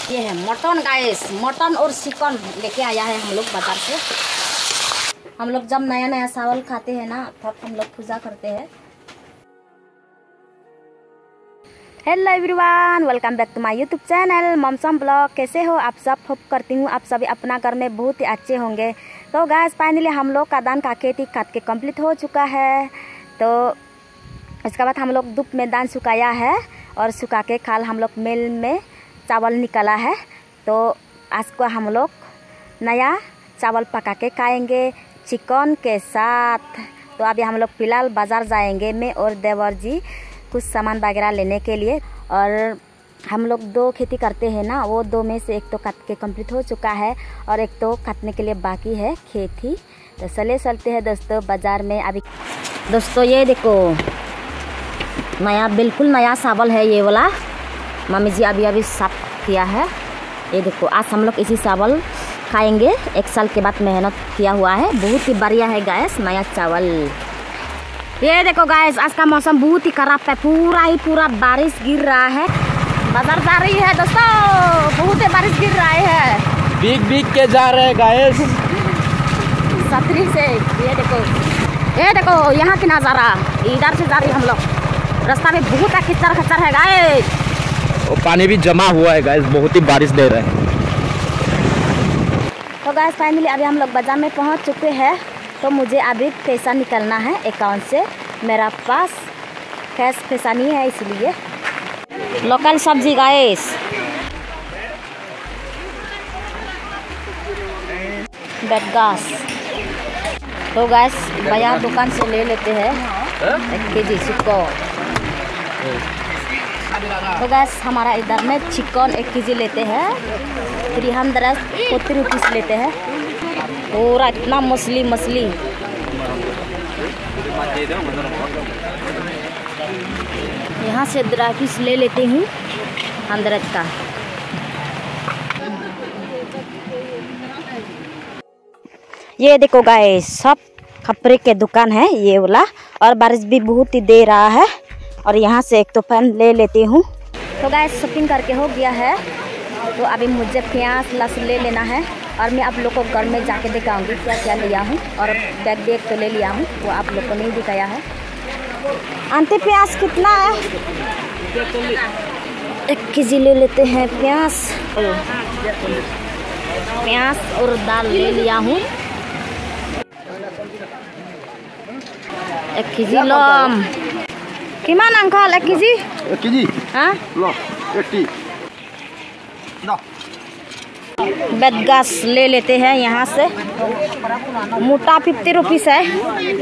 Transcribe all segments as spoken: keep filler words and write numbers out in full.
ये है mutton guys, mutton और चिकन लेके आया है हम लोग बाजार से। हम लोग जब नया नया चावल खाते हैं ना तब हम लोग पूजा करते हैं। Hello everyone, welcome back to my YouTube channel ममसम ब्लॉग। कैसे हो आप सब? होप करती हूँ आप सभी अपना घर में बहुत ही अच्छे होंगे। तो गाइस फाइनली हम लोग का धान का खेती काट के कंप्लीट हो चुका है। तो इसके बाद हम लोग धूप में धान सुखाया है और सुखा के कल हम लोग मिल में चावल निकाला है। तो आज को हम लोग नया चावल पका के खाएंगे चिकन के साथ। तो अभी हम लोग फिलहाल बाज़ार जाएंगे, मैं और देवर जी कुछ सामान वगैरह लेने के लिए। और हम लोग दो खेती करते हैं ना, वो दो में से एक तो काट के कंप्लीट हो चुका है और एक तो काटने के लिए बाकी है खेती। तो चले चलते हैं दोस्तों बाज़ार में। अभी दोस्तों ये देखो नया, बिल्कुल नया चावल है ये वाला। मम्मी जी अभी अभी साफ किया है। ये देखो आज हम लोग इसी चावल खाएंगे, एक साल के बाद मेहनत किया हुआ है। बहुत ही बढ़िया है गैस नया चावल। ये देखो गैस आज का मौसम बहुत ही खराब है, पूरा ही पूरा बारिश गिर रहा है। बाजार जा रही है दोस्तों, बहुत ही बारिश गिर रहा है। भीग भीग के जा रहे हैं गैस छतरी से। ये देखो ये देखो यहाँ की नज़ारा, इधर से जा रही हम लोग। रास्ता में बहुत खच्चर खच्चर है गैस, और पानी भी जमा हुआ है गैस, बहुत ही बारिश दे रहा है। तो गैस फाइनली अभी हम लोग बाजार में पहुंच चुके हैं। तो मुझे अभी पैसा निकलना है अकाउंट से, मेरा पास कैश पैसा नहीं है इसलिए। लोकल सब्जी गैस, बेटगास। तो गैस भैया दुकान से ले लेते हैं एक के जी चिकन। तो गैस हमारा इधर में चिकन एक के जी लेते हैं थ्री हंड्रेड फोर्टी रुपीज़ लेते हैं। पूरा इतना मछली मछली। यहाँ से ड्राई फिश ले लेते हूँ हंड्रेड का। ये देखो गाइस सब कपड़े के दुकान है ये वाला, और बारिश भी बहुत ही दे रहा है। और यहाँ से एक तो पेन ले लेती हूँ। तो गाइस शॉपिंग करके हो गया है। तो अभी मुझे प्याज लहसुन ले लेना है और मैं आप लोग को घर में जाके दिखाऊंगी क्या क्या लिया हूँ। और बैग बैग तो ले लिया हूँ, वो आप लोग को नहीं दिखाया है। आंटी प्याज कितना है? एक के जी ले लेते हैं प्याज। प्याज और दाल ले लिया हूँ एक के जी। लम किमान अंकल एक के जी? एक के जी हाँ लो एट्टी। बेटगास ले लेते हैं यहाँ से, मोटा फिफ्टी रुपीज़ है।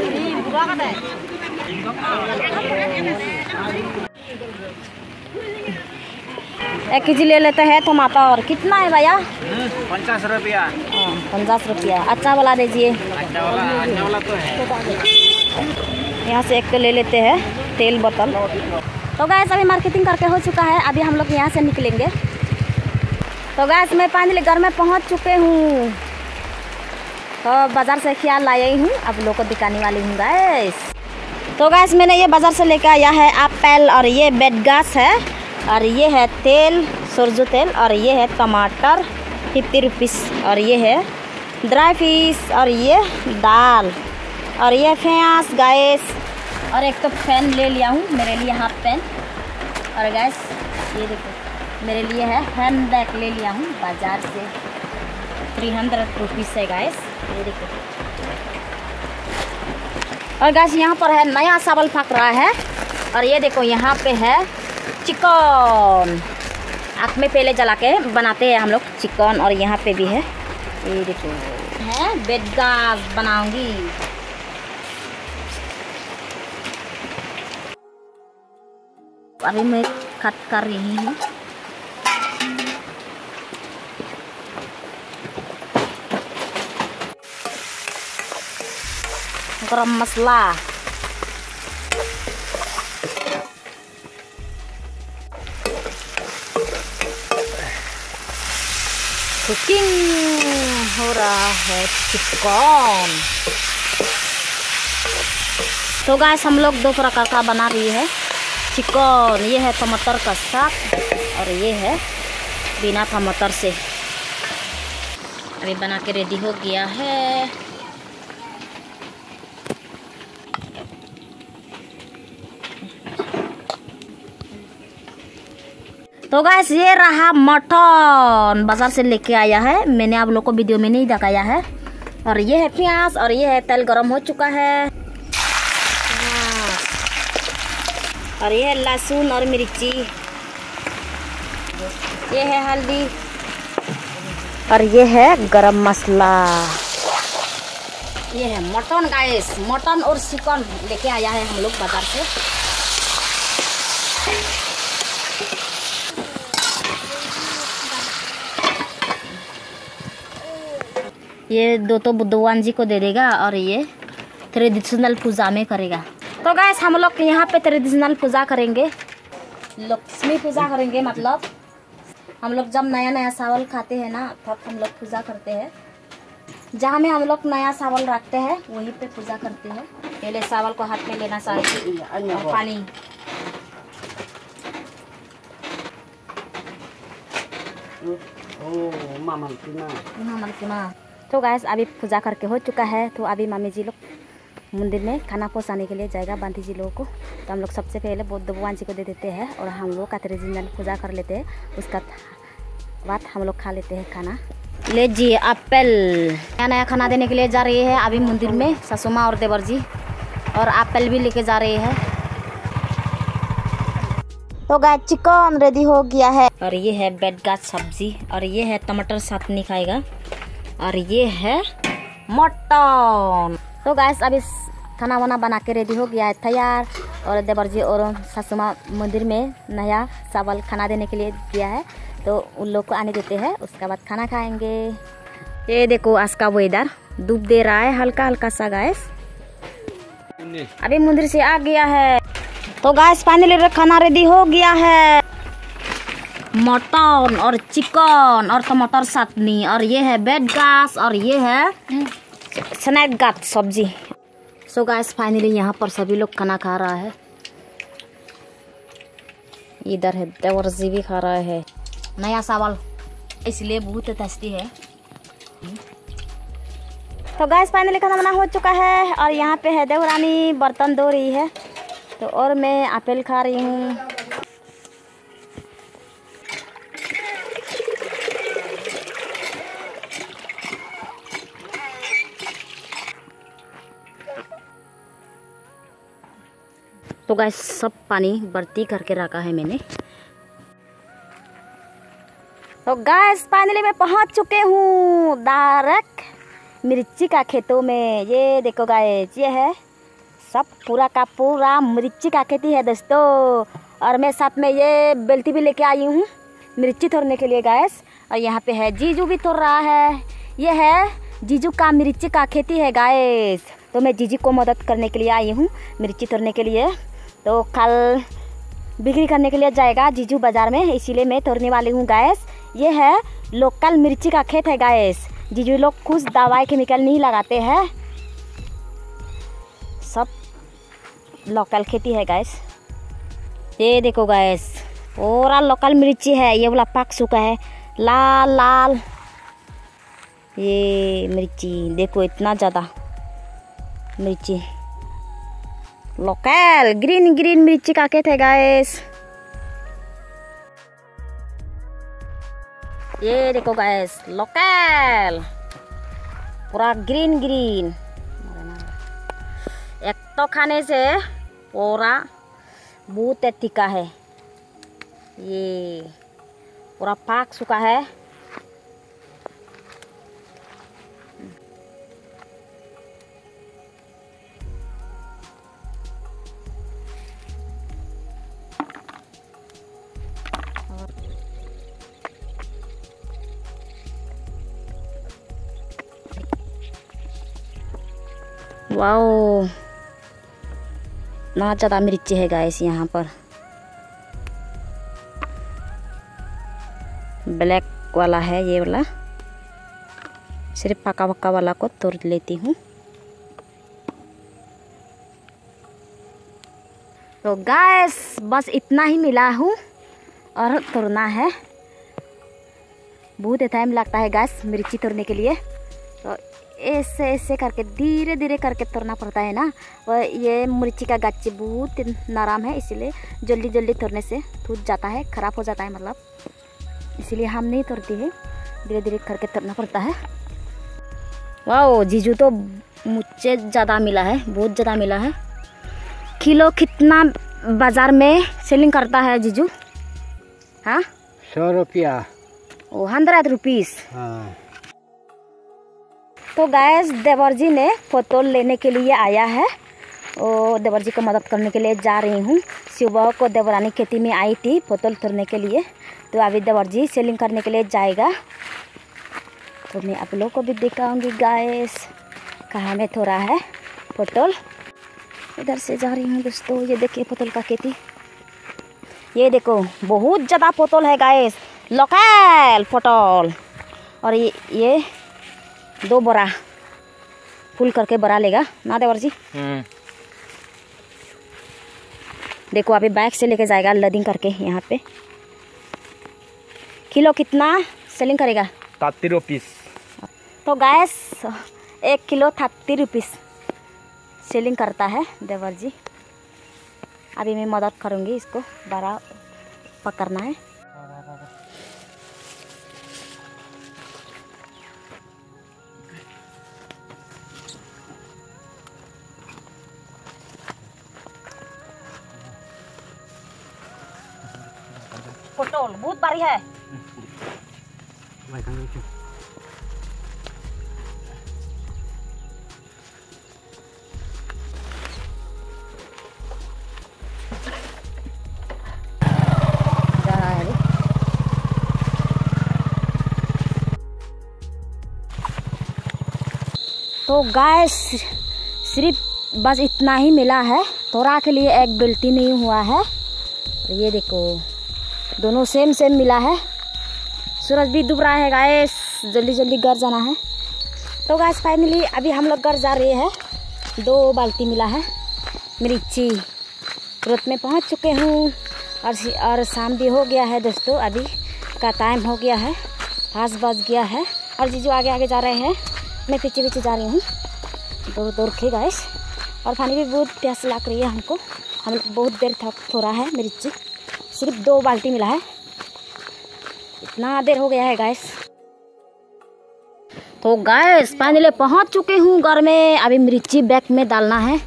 एक के जी ले लेते हैं टमाटर। कितना है भैया? पचास रुपया। पचास रुपया। अच्छा वाला दीजिए। अच्छा वाला, अच्छा वाला तो है। यहाँ से एक तो ले लेते हैं तेल बोतल। तो गैस अभी मार्केटिंग करके हो चुका है, अभी हम लोग यहाँ से निकलेंगे। तो गैस मैं फाइनली घर में पहुँच चुके हूँ। तो बाज़ार से ख्याल लाई हूँ, अब लोग को दिखाने वाली हूँ गैस। तो गैस मैंने ये बाज़ार से लेकर आया है एप्पल, और ये बेटगास है, और ये है तेल सरसों तेल, और ये है टमाटर फिफ्टी रुपीज़, और ये है ड्राई फिश, और ये दाल, और ये प्याज गैस। और एक तो पेन ले लिया हूँ मेरे लिए, हाफ पेन। और गैस ये देखो मेरे लिए है हैंड बैग ले लिया हूँ बाजार से, थ्री हंड्रेड रुपीज़ है गैस। ये देखो। और गैस यहाँ पर है नया चावल पक रहा है। और ये देखो यहाँ पे है चिकन, आँख में पहले जला के बनाते हैं हम लोग चिकन। और यहाँ पे भी है, ये देखो है बेटगास बनाऊंगी। अभी मैं कट कर रही हूँ। गरम मसाला, कुकिंग हो रहा है चिकन। तो गाइस हम लोग दो प्रकार का बना रही है चिकन। ये है टमाटर का साग और ये है बिना था मटर से। अभी बना के रेडी हो गया है। तो गैस ये रहा मटन, बाजार से लेके आया है मैंने, आप लोग को वीडियो में नहीं दिखाया है। और ये है प्याज और ये है तेल गरम हो चुका है। और ये है लहसुन और मिर्ची, ये है हल्दी और ये है गरम मसाला। ये है मटन गाइस, मटन और चिकन लेके आया है हम लोग बाजार से। ये दो तो बुद्धवान जी को दे देगा और ये ट्रेडिशनल पूजा में करेगा। तो गाइस हम लोग यहाँ पे ट्रेडिशनल पूजा करेंगे, लक्ष्मी पूजा करेंगे। मतलब हम लोग जब नया नया चावल खाते हैं ना तब हम लोग पूजा करते हैं। जहाँ में हम लोग नया चावल रखते हैं वहीं पे पूजा करते हैं। पहले चावल को हाथ में लेना चाहिए और पानी। ओ मामा की माँ, मामा की माँ। तो गाइस अभी पूजा करके हो चुका है, तो अभी मामी जी लोग मंदिर में खाना पहुँचाने के लिए जाएगा बांधी जी लोगों को। तो हम लोग सबसे पहले बौद्ध भगवान जी को दे देते हैं और हम लोग का ट्रेडिशनल पूजा कर लेते हैं। उसका बाद हम लोग खा लेते हैं खाना। ले जी एप्पल, नया नया खाना देने के लिए जा रही है अभी मंदिर में सासू माँ और देवर जी, और एप्पल भी लेके जा रही है। तो गाइस चिकन रेडी हो गया है और ये है बेडगाज सब्जी और ये है टमाटर चटनी खाएगा और ये है मटन। तो गाइस अभी खाना वाना बना के रेडी हो गया है तैयार। और देवर जी और सासू माँ मंदिर में नया चावल खाना देने के लिए दिया है, तो उन लोग को आने देते हैं, उसके बाद खाना खाएंगे। ये देखो आज का वेदर धूप दे रहा है हल्का हल्का सा गाइस। अभी मंदिर से आ गया है। तो गाइस फाइनली खाना रेडी हो गया है, मटन और चिकन और टमाटर चटनी और ये है बेडगास और ये है स्नैक गाट सब्जी। सो गाइस फाइनली यहाँ पर सभी लोग खाना खा रहा है। इधर है देवर जी भी खा रहा है नया चावल, इसलिए बहुत टेस्टी है। तो गाइस फाइनली खाना बना हो चुका है और यहाँ पे है देवरानी बर्तन धो रही है, तो और मैं एप्पल खा रही हूँ। तो गाइस सब पानी बर्ती करके रखा है मैंने। तो गाइस फाइनली मैं पहुंच चुके हूँ डायरेक्ट मिर्ची का खेतों में। ये देखो गाइस ये है सब पूरा का पूरा मिर्ची का खेती है दोस्तों। और मैं साथ में ये बेल्टी भी लेके आई हूँ मिर्ची तोड़ने के लिए गाइस। और यहाँ पे है जीजू भी तोड़ रहा है। ये है जीजू का मिर्ची का खेती है गाइस, तो मैं जीजू को मदद करने के लिए आई हूँ मिर्ची तोड़ने के लिए। तो कल बिक्री करने के लिए जाएगा जीजू बाजार में, इसीलिए मैं तोड़ने वाली हूँ गाइस। ये है लोकल मिर्ची का खेत है गाइस। जीजू लोग कुछ दवाई केमिकल नहीं लगाते हैं, सब लोकल खेती है गाइस। ये देखो गाइस पूरा लोकल मिर्ची है। ये वाला पक चुका है लाल लाल, ये मिर्ची देखो इतना ज़्यादा मिर्ची लोकल ग्रीन ग्रीन मिर्ची का खेत है गाइस। ये देखो गाइस लोकल पूरा ग्रीन ग्रीन। एक तो खाने से पूरा बहुत तीखा है, ये पूरा पक चुका है। वाओ ना ज़्यादा मिर्ची है गाइस यहाँ पर। ब्लैक वाला है ये वाला, सिर्फ पका पका वाला को तोड़ लेती हूँ। तो गाइस बस इतना ही मिला हूँ और तोड़ना है। बहुत टाइम लगता है गैस मिर्ची तोड़ने के लिए। तो ऐसे ऐसे करके धीरे धीरे करके तोड़ना पड़ता है ना। और ये मिर्ची का गच्चे बहुत नरम है, इसीलिए जल्दी जल्दी तोड़ने से टूट जाता है, ख़राब हो जाता है मतलब, इसीलिए हम नहीं तोड़ते हैं, धीरे धीरे करके तोड़ना पड़ता है। वाह जीजू तो मुझसे ज़्यादा मिला है, बहुत ज़्यादा मिला है। किलो कितना बाज़ार में सेलिंग करता है जीजू? हाँ सौ रुपया। ओ हंड्रेड रुपीज़। हाँ। तो गैस देवर जी ने पोतल लेने के लिए आया है, और देवर जी को मदद करने के लिए जा रही हूँ। सुबह को देवरानी खेती में आई थी पोतल तोड़ने के लिए, तो अभी देवर जी सेलिंग करने के लिए जाएगा। तो मैं आप लोग को भी दिखाऊंगी गैस कहाँ में थोड़ा है पोतल। इधर से जा रही हूँ दोस्तों। ये देखिए पोतल का खेती, ये देखो बहुत ज़्यादा पोतल है गैस, लोकल पोतल। और ये ये दो बोरा फुल करके बरा लेगा ना देवर जी। देखो अभी बाइक से लेके जाएगा लदिंग करके यहाँ पे। किलो कितना सेलिंग करेगा? Thirty rupees. तो गैस एक किलो थर्टी रुपीस सेलिंग करता है देवर जी। अभी मैं मदद करूँगी, इसको बड़ा पकड़ना है। पोटल बहुत बड़ी है। तो गैस सिर्फ बस इतना ही मिला है, थोड़ा के लिए एक गलती नहीं हुआ है। और ये देखो दोनों सेम सेम मिला है। सूरज भी डूब रहा है गैस, जल्दी जल्दी घर जाना है। तो गैस फाइनली अभी हम लोग घर जा रहे हैं। दो बाल्टी मिला है मिर्ची, तुरंत में पहुंच चुके हूँ। और और शाम भी हो गया है दोस्तों, अभी का टाइम हो गया है, पाँच बज गया है। और जीजू आगे आगे जा रहे हैं, मैं पीछे पीछे जा रही हूँ दौड़ दौड़ के गैस। और पानी भी बहुत प्यास लग रही है हमको, हम लोग बहुत देर थक थोड़ा है मिर्ची, सिर्फ दो बाल्टी मिला है, इतना देर हो गया है गैस। तो गैस फाइनली पहुँच चुके हूँ घर में। अभी मिर्ची बैग में डालना है।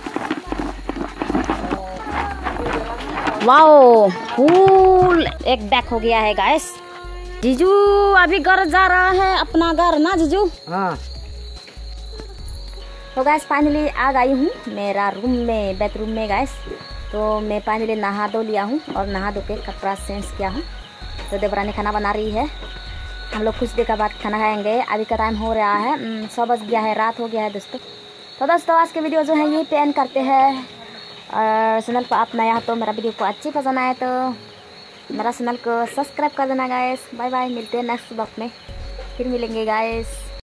वाओ फुल एक बैग हो गया है गैस। जीजू अभी घर जा रहा है, अपना घर ना जीजू? हाँ। तो गैस फाइनली आ गई हूँ मेरा रूम में, बेडरूम में गैस। तो मैं फाइनली नहा धो लिया हूँ और नहा धो के कपड़ा चेंज किया हूँ। तो देवरानी खाना बना रही है, हम लोग कुछ देर के बाद खाना खाएंगे। अभी का टाइम हो रहा है सौ बज गया है, रात हो गया है दोस्तों। तो दोस्तों आज के वीडियो जो है यही पे एंड करते हैं। और चैनल पर आप नया हो तो मेरा वीडियो को अच्छी पसंद आए तो मेरा चैनल को सब्सक्राइब कर देना गाइस। बाय बाय, मिलते हैं नेक्स्ट ब्लॉग में, फिर मिलेंगे गाइस।